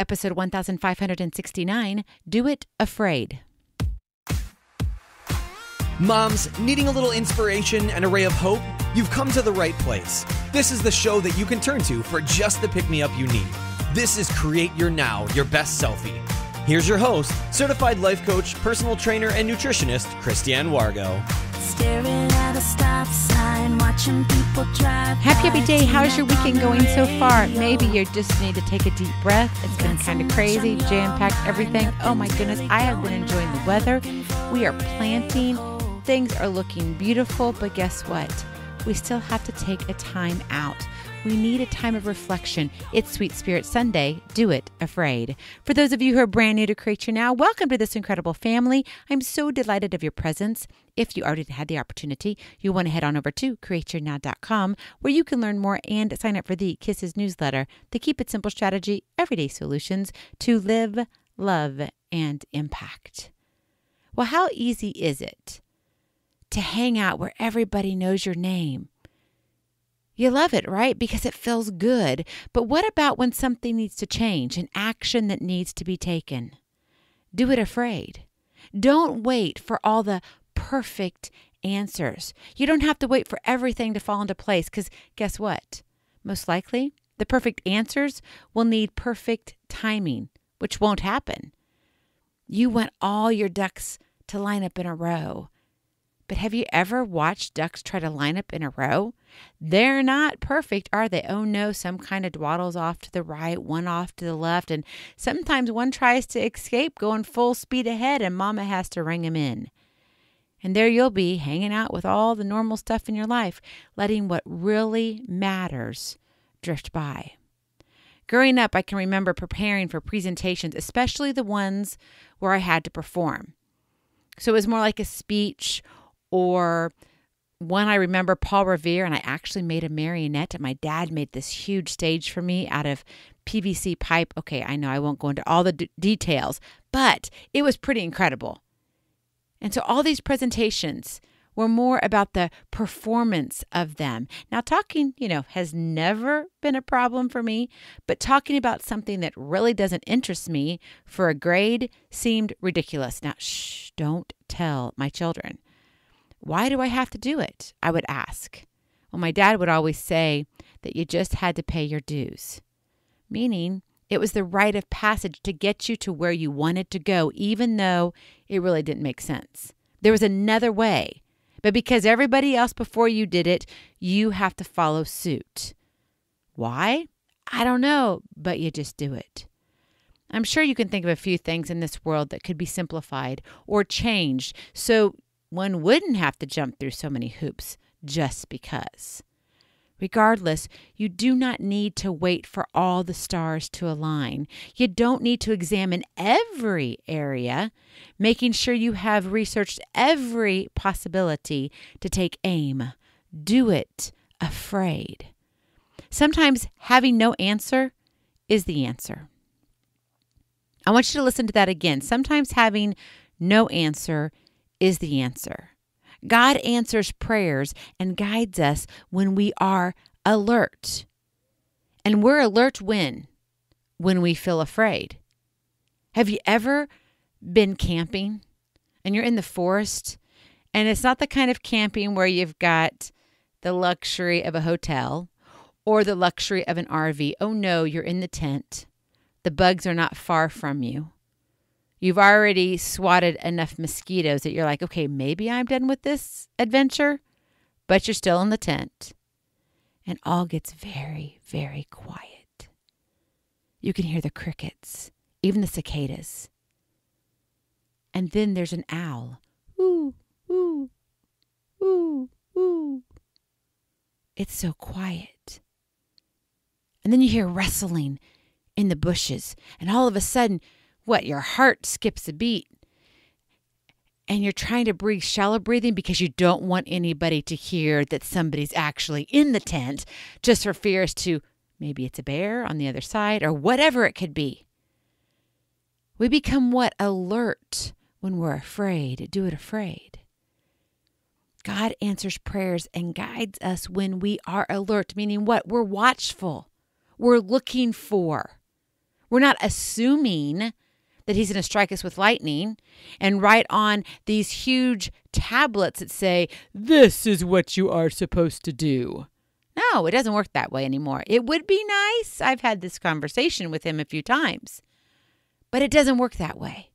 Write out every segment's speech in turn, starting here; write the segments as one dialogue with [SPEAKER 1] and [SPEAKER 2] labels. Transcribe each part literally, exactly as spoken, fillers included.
[SPEAKER 1] episode one thousand five hundred sixty-nine, Do It Afraid.
[SPEAKER 2] Moms, needing a little inspiration and a ray of hope? You've come to the right place. This is the show that you can turn to for just the pick-me-up you need. This is Create Your Now, Your Best Selfie. Here's your host, certified life coach, personal trainer, and nutritionist, Christiane Wargo.
[SPEAKER 3] Staring at a stop sign, watching people drive.
[SPEAKER 1] Happy happy day. How's your weekend going so far? Maybe you just need to take a deep breath. It's been kind of crazy, jam-packed everything. Oh my goodness, I have been enjoying the weather. We are planting. Things are looking beautiful, but guess what? We still have to take a time out. We need a time of reflection. It's Sweet Spirit Sunday. Do it afraid. For those of you who are brand new to Create Your Now, welcome to this incredible family. I'm so delighted of your presence. If you already had the opportunity, you'll want to head on over to create your now dot com, where you can learn more and sign up for the K I S S newsletter, the Keep It Simple Strategy, Everyday Solutions to Live, Love, and Impact. Well, how easy is it to hang out where everybody knows your name? You love it, right? Because it feels good. But what about when something needs to change, an action that needs to be taken? Do it afraid. Don't wait for all the perfect answers. You don't have to wait for everything to fall into place, because guess what? Most likely, the perfect answers will need perfect timing, which won't happen. You want all your ducks to line up in a row. But have you ever watched ducks try to line up in a row? They're not perfect, are they? Oh no, some kind of dwaddles off to the right, one off to the left, and sometimes one tries to escape going full speed ahead and mama has to ring him in. And there you'll be hanging out with all the normal stuff in your life, letting what really matters drift by. Growing up, I can remember preparing for presentations, especially the ones where I had to perform. So it was more like a speech, or one I remember Paul Revere, and I actually made a marionette, and my dad made this huge stage for me out of P V C pipe. Okay, I know I won't go into all the d- details, but it was pretty incredible. And so all these presentations were more about the performance of them. Now, talking, you know, has never been a problem for me, but talking about something that really doesn't interest me for a grade seemed ridiculous. Now, shh, don't tell my children. Why do I have to do it? I would ask. Well, my dad would always say that you just had to pay your dues, meaning it was the rite of passage to get you to where you wanted to go, even though it really didn't make sense. There was another way, but because everybody else before you did it, you have to follow suit. Why? I don't know, but you just do it. I'm sure you can think of a few things in this world that could be simplified or changed so one wouldn't have to jump through so many hoops just because. Regardless, you do not need to wait for all the stars to align. You don't need to examine every area, making sure you have researched every possibility to take aim. Do it afraid. Sometimes having no answer is the answer. I want you to listen to that again. Sometimes having no answer is the answer. God answers prayers and guides us when we are alert. And we're alert when? When we feel afraid. Have you ever been camping and you're in the forest, and it's not the kind of camping where you've got the luxury of a hotel or the luxury of an R V? Oh no, you're in the tent. The bugs are not far from you. You've already swatted enough mosquitoes that you're like, okay, maybe I'm done with this adventure, but you're still in the tent. And all gets very, very quiet. You can hear the crickets, even the cicadas. And then there's an owl. Ooh, ooh, ooh, ooh. It's so quiet. And then you hear rustling in the bushes, and all of a sudden, what, your heart skips a beat, and you're trying to breathe shallow breathing because you don't want anybody to hear that somebody's actually in the tent, just for fear as to maybe it's a bear on the other side or whatever it could be. We become what? Alert when we're afraid. Do it afraid. God answers prayers and guides us when we are alert, meaning what? We're watchful. We're looking for. We're not assuming that he's going to strike us with lightning and write on these huge tablets that say, this is what you are supposed to do. No, it doesn't work that way anymore. It would be nice. I've had this conversation with him a few times, but it doesn't work that way.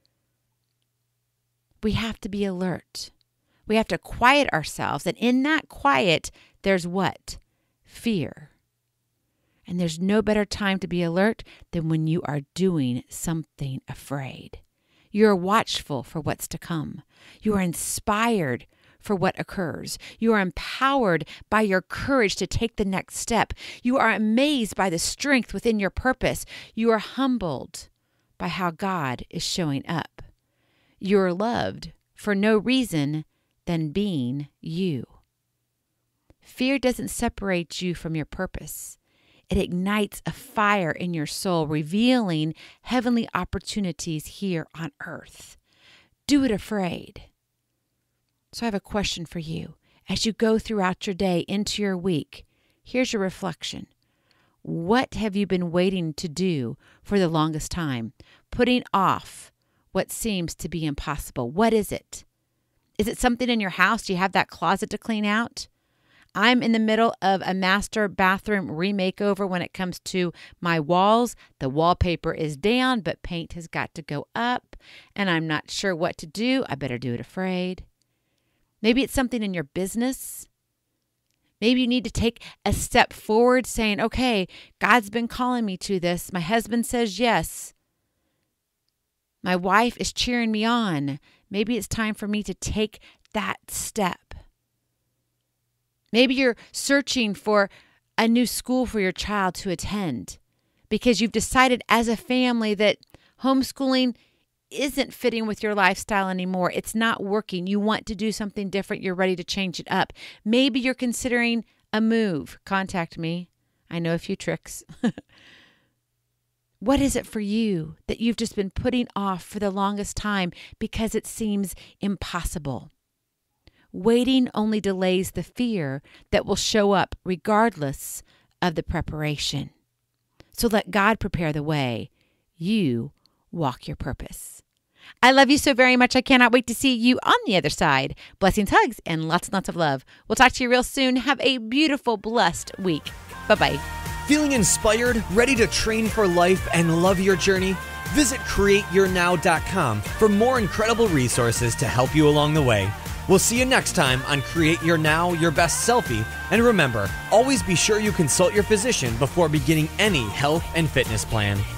[SPEAKER 1] We have to be alert. We have to quiet ourselves. And in that quiet, there's what? Fear. And there's no better time to be alert than when you are doing something afraid. You're watchful for what's to come. You are inspired for what occurs. You are empowered by your courage to take the next step. You are amazed by the strength within your purpose. You are humbled by how God is showing up. You are loved for no reason than being you. Fear doesn't separate you from your purpose. It ignites a fire in your soul, revealing heavenly opportunities here on earth. Do it afraid. So I have a question for you. As you go throughout your day into your week, here's your reflection. What have you been waiting to do for the longest time? Putting off what seems to be impossible. What is it? Is it something in your house? Do you have that closet to clean out? I'm in the middle of a master bathroom remakeover when it comes to my walls. The wallpaper is down, but paint has got to go up, and I'm not sure what to do. I better do it afraid. Maybe it's something in your business. Maybe you need to take a step forward saying, okay, God's been calling me to this. My husband says yes. My wife is cheering me on. Maybe it's time for me to take that step. Maybe you're searching for a new school for your child to attend because you've decided as a family that homeschooling isn't fitting with your lifestyle anymore. It's not working. You want to do something different. You're ready to change it up. Maybe you're considering a move. Contact me. I know a few tricks. What is it for you that you've just been putting off for the longest time because it seems impossible? Waiting only delays the fear that will show up regardless of the preparation. So let God prepare the way. You walk your purpose. I love you so very much. I cannot wait to see you on the other side. Blessings, hugs, and lots and lots of love. We'll talk to you real soon. Have a beautiful, blessed week. Bye-bye.
[SPEAKER 2] Feeling inspired, ready to train for life, and love your journey? Visit create your now dot com for more incredible resources to help you along the way. We'll see you next time on Create Your Now, Your Best Selfie. And remember, always be sure you consult your physician before beginning any health and fitness plan.